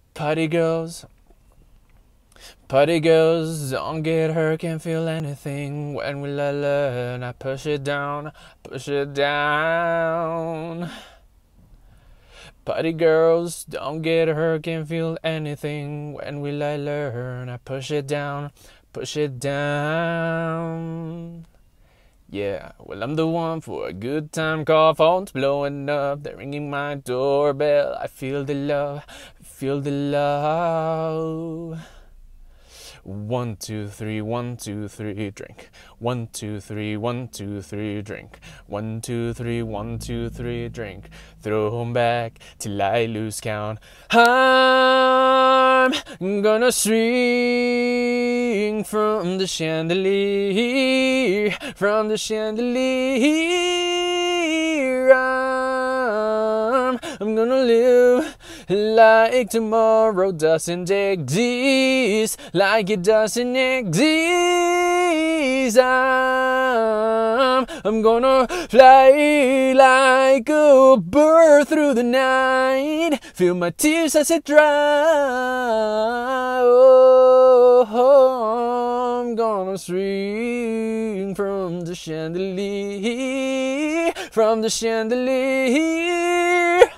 Party girls, party girls, don't get hurt, can't feel anything. When will I learn? I push it down, push it down. Party girls, don't get hurt, can't feel anything. When will I learn? I push it down, push it down. Yeah, well, I'm the one for a good time call. Phone's blowing up, they're ringing my doorbell. I feel the love, feel the love. 1, 2, 3, 1, 2, 3, drink. 1, 2, 3, 1, 2, 3, drink. 1, 2, 3, 1, 2, 3, drink. Throw 'em back till I lose count. I'm gonna swing from the chandelier, from the chandelier. I'm gonna live like tomorrow doesn't exist, like it doesn't exist. I'm gonna fly like a bird through the night, feel my tears as it dry. Oh, I'm gonna swing from the chandelier, from the chandelier.